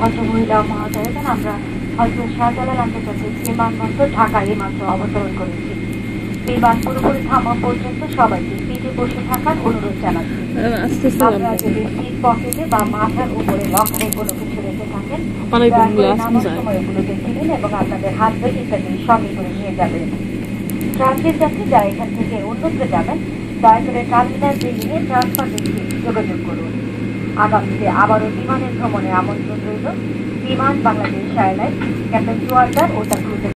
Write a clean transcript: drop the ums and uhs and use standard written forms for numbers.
ভদ্রমহিলা ও মহোদয়গণ, আমরা হযরত শাহজালাল আন্তর্জাতিক বিমানবন্দর ঢাকায় এইমাত্র অবতরণ করেছি। বিমান পুরোপুরি থামা পর্যন্ত সবাইকে সিটে বসে থাকার অনুরোধ জানাচ্ছি। আপনারা যদি সিট পকেটে বা মাথার উপরে লকারে কোনো কিছু রেখে থাকেন, দয়া করে নামার সময় ওগুলোকে ছিলেন এবং আপনাদের হাত ব্যাগ ইত্যাদি সঙ্গে করে নিয়ে যাবেন। ট্রানজিট যাত্রী যারা এখান থেকে অন্যত্র যাবেন, দয়া করে টার্মিনাল বিল্ডিং এ ট্রান্সফার ডেস্কে যোগাযোগ করুন। আগামীতে আবারও বিমানের ভ্রমণে আমন্ত্রণ রইল। বিমান বাংলাদেশ এয়ারলাইন্স, ক্যাপ্টেন সুয়ার্দার ও তার ক্রু